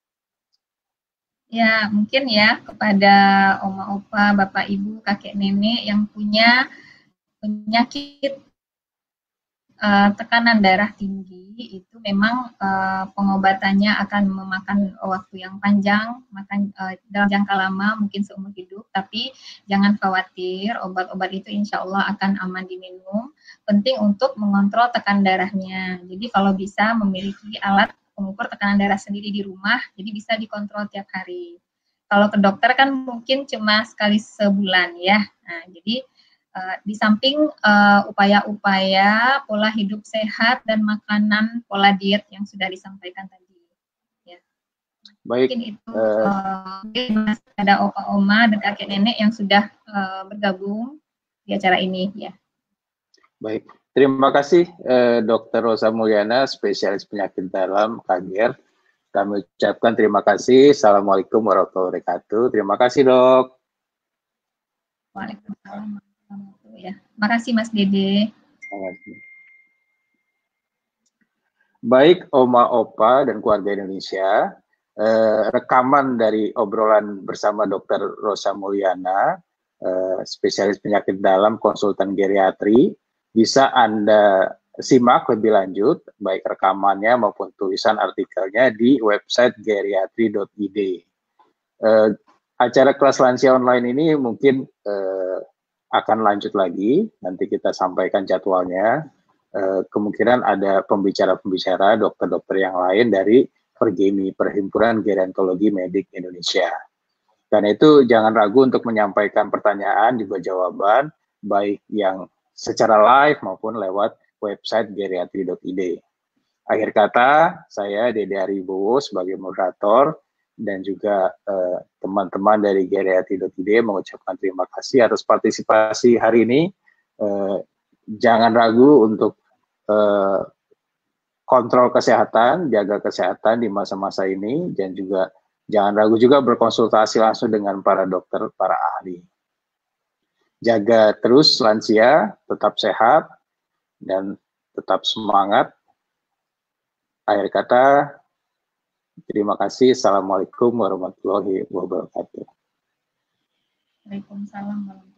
Ya, mungkin ya kepada Oma Opa, Bapak Ibu, kakek nenek yang punya penyakit tekanan darah tinggi, itu memang pengobatannya akan memakan waktu yang panjang, dalam jangka lama mungkin seumur hidup, tapi jangan khawatir, obat-obat itu insya Allah akan aman diminum. Penting untuk mengontrol tekanan darahnya. Jadi kalau bisa memiliki alat pengukur tekanan darah sendiri di rumah, jadi bisa dikontrol tiap hari. Kalau ke dokter kan mungkin cuma sekali sebulan ya. Nah, jadi di samping upaya-upaya pola hidup sehat dan makanan pola diet yang sudah disampaikan tadi. Ya. Baik. Mungkin itu ada opa oma dan kakek nenek yang sudah bergabung di acara ini. Ya. Baik. Terima kasih Dr. Rosa Mulyana, spesialis penyakit dalam KGR. Kami ucapkan terima kasih. Assalamualaikum warahmatullahi wabarakatuh. Terima kasih dok. Waalaikumsalam. Ya, makasih Mas Dede. Baik Oma Opa dan keluarga Indonesia, rekaman dari obrolan bersama Dr. Rosa Mulyana, spesialis penyakit dalam, konsultan geriatri, bisa Anda simak lebih lanjut, baik rekamannya maupun tulisan artikelnya di website geriatri.id. Acara kelas lansia online ini mungkin akan lanjut lagi, nanti kita sampaikan jadwalnya. Kemungkinan ada pembicara-pembicara, dokter-dokter yang lain dari Pergemi, Perhimpunan Gerontologi Medik Indonesia. Karena itu jangan ragu untuk menyampaikan pertanyaan juga jawaban, baik yang secara live maupun lewat website geriatri.id. Akhir kata, saya Dede Haribowo sebagai moderator dan juga teman-teman dari geriatri.id mengucapkan terima kasih atas partisipasi hari ini. Jangan ragu untuk kontrol kesehatan, jaga kesehatan di masa-masa ini, dan juga jangan ragu juga berkonsultasi langsung dengan para dokter, para ahli. Jaga terus lansia, tetap sehat, dan tetap semangat. Akhir kata, terima kasih. Assalamualaikum warahmatullahi wabarakatuh. Waalaikumsalam warahmatullahi wabarakatuh.